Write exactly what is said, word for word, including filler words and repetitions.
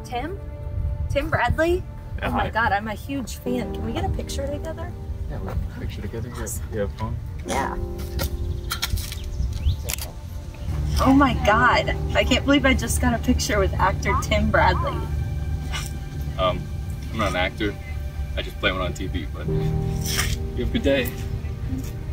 Tim? Tim Bradley? Yeah, oh my hi. god, I'm a huge fan. Can we get a picture together? Yeah, we'll take a picture together. Awesome. You have phone? Yeah. Oh my god. I can't believe I just got a picture with actor Tim Bradley. Um, I'm not an actor. I just play one on T V, but you have a good day.